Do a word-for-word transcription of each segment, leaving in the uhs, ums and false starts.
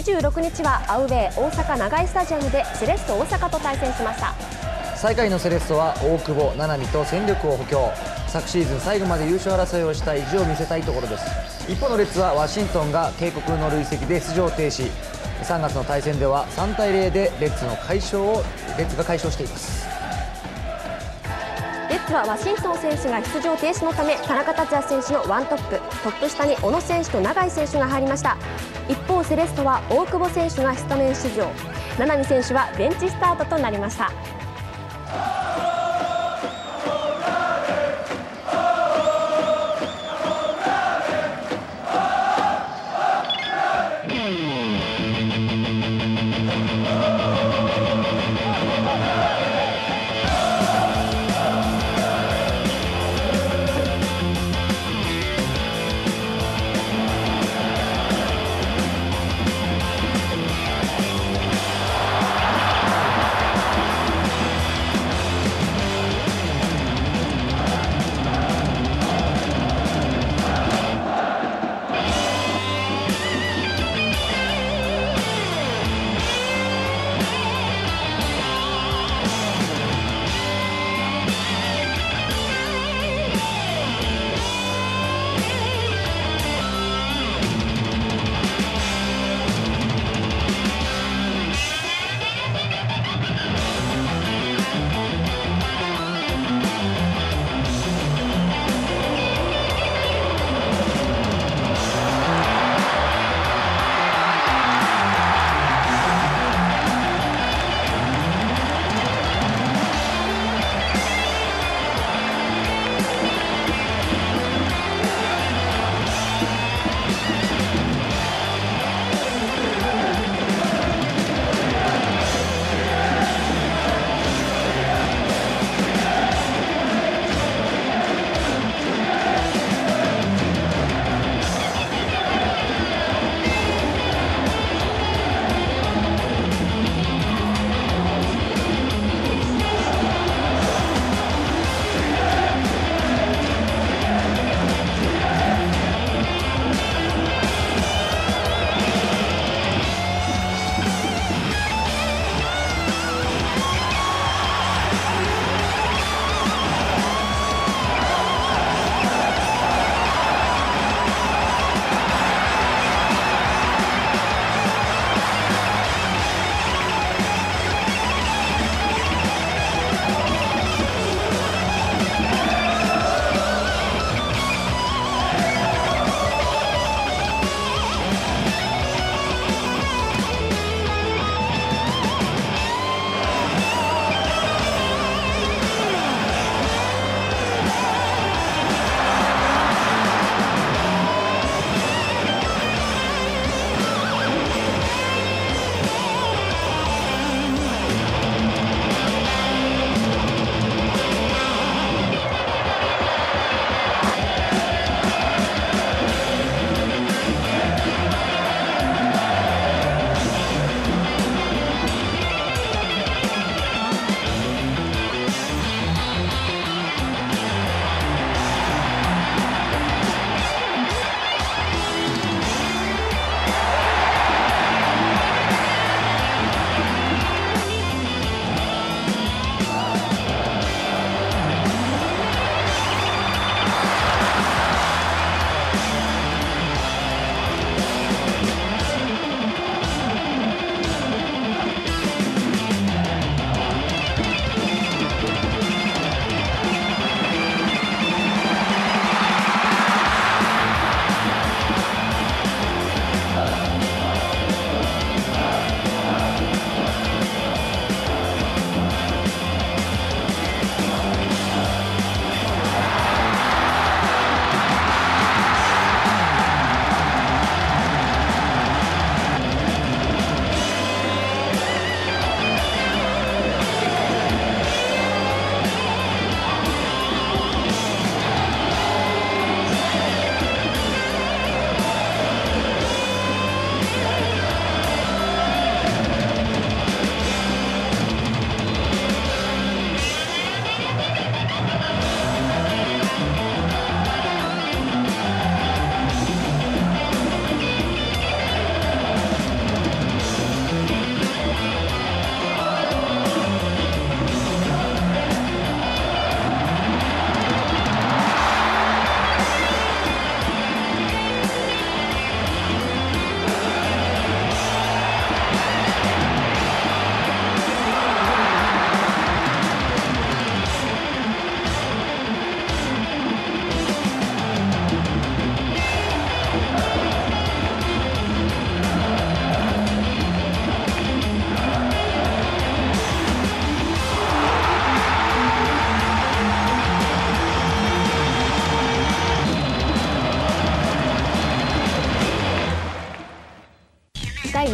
にじゅうろくにちはアウェー大阪長居スタジアムでセレッソ大阪と対戦しました。 最下位のセレッソは大久保、七海と戦力を補強。昨シーズン最後まで優勝争いをした意地を見せたいところです。一方のレッズはワシントンが警告の累積で出場停止。さんがつの対戦ではさんたいゼロでレッズの快勝をレッズが快勝しています。 レッズはワシントン選手が出場停止のため田中達也選手のワントップ、トップ下に小野選手と永井選手が入りました。一方セレッソは大久保選手がスタメン出場、七海選手はベンチスタートとなりました。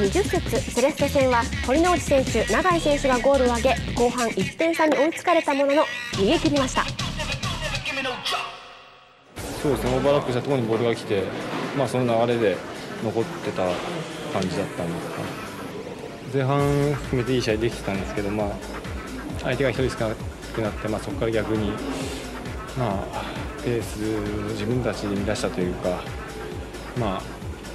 にじゅっ節セレッソ戦は堀之内選手、永井選手がゴールを挙げ、後半いってん差に追いつかれたものの逃げ切りました。 そうですね、オーバーラップしたところにボールが来て、まあ、その流れで残ってた感じだったんで、前半含めていい試合できてたんですけど、まあ、相手がひとり少なくなって、まあ、そこから逆に、まあ、ペースを自分たちで乱したというか、まあ、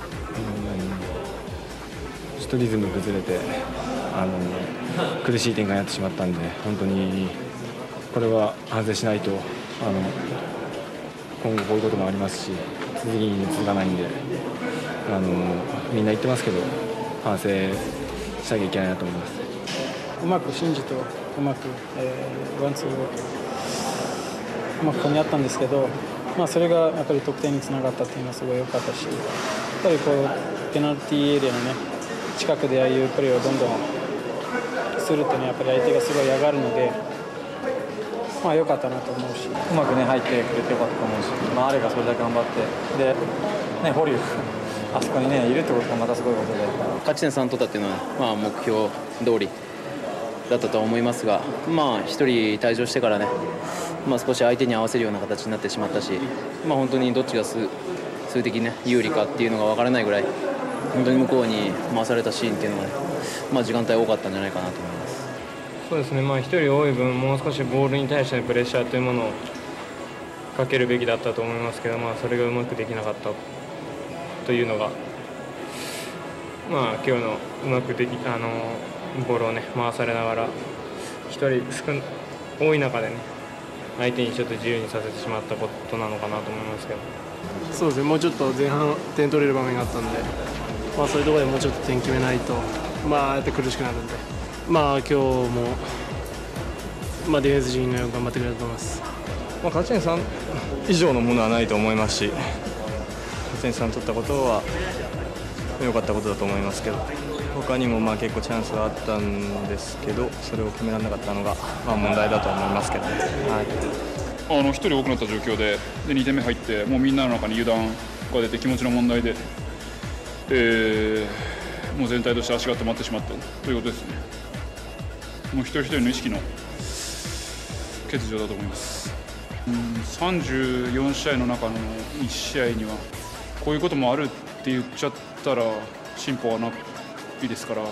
うん、ちょっとリズム崩れてあの苦しい展開になってしまったんで、本当にこれは反省しないと、あの今後こういうこともありますし、次に続かないんで、あのみんな言ってますけど、反省しなきゃいけないなと思います。 うまく信じとうまく、えー、ワンツーをうまく込み合ったんですけど、まあ、それがやっぱり得点につながったっていうのはすごい良かったし、やっぱりこうペナルティーエリアのね近くでああいうプレーをどんどんするっていうのはやっぱり相手がすごい嫌がるので、まあ良かったなと思うし、 うまくね入ってくれてよかったと思うし、まあ、あれがそれだけ頑張ってで、ね、堀生あそこにねいるってことがまたすごいことで、 勝ち点さん取ったっていうのは、まあ、目標通りだったとは思いますが、まあひとり退場してからね、まあ、少し相手に合わせるような形になってしまったし、まあ、本当にどっちが数数的に、ね、有利かっていうのが分からないぐらい、本当に向こうに回されたシーンっていうのが、ね、まあ、時間帯多かったんじゃないかなと思います。 そうですね、まあ、ひとり多い分、もう少しボールに対してのプレッシャーというものをかけるべきだったと思いますけど、まあ、それがうまくできなかったというのが、まあ、今日のうまくできあのボールを、ね、回されながらひとり少多い中でね、相手にちょっと自由にさせてしまったことなのかなと思いますけど。 そうですね、もうちょっと前半点取れる場面があったんで、まあ、そういうところでもうちょっと点決めないと、まあ、ああやって苦しくなるんで、まあ、今日も、まあ、ディフェンス陣がよく頑張ってくれたと思います。 まあ、勝ち点さん以上のものはないと思いますし、勝ち点さん取ったことは良かったことだと思いますけど、他にもまあ結構チャンスはあったんですけど、それを決められなかったのがまあ問題だと思いますけど、はい、 あのひとり多くなった状況で、でにてんめ入って、もうみんなの中に油断が出て、気持ちの問題で、えー、もう全体として足が止まってしまったということですね。もう一人一人の意識の欠如だと思います。うん、さんじゅうよんしあいの中のいち試合にはこういうこともあるって言っちゃったら進歩はないですから、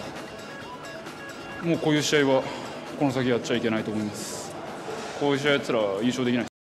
もうこういう試合はこの先やっちゃいけないと思います。こういう試合やったら優勝できない。